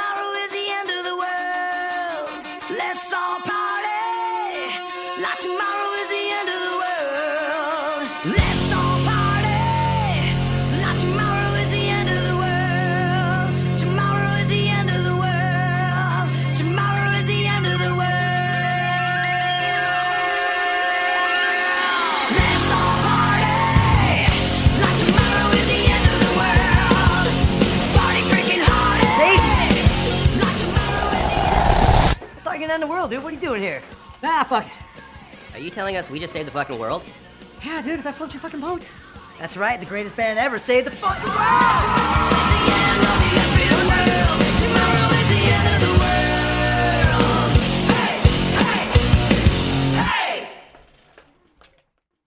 tomorrow is the end of the world. Let's all party like tomorrow is the end of the world. Let's all party like tomorrow is the end of the world. Tomorrow is the end of the world. Tomorrow is the end of the world. Let's all party like tomorrow is the end of the world. Party freaking hard. Like tomorrow is the end. I thought you were gonna end the world, dude. What are you doing here? Ah, fuck it. Are you telling us we just saved the fucking world? Yeah, dude, if I float your fucking boat. That's right, the greatest band ever saved the fucking world! Tomorrow is the end of the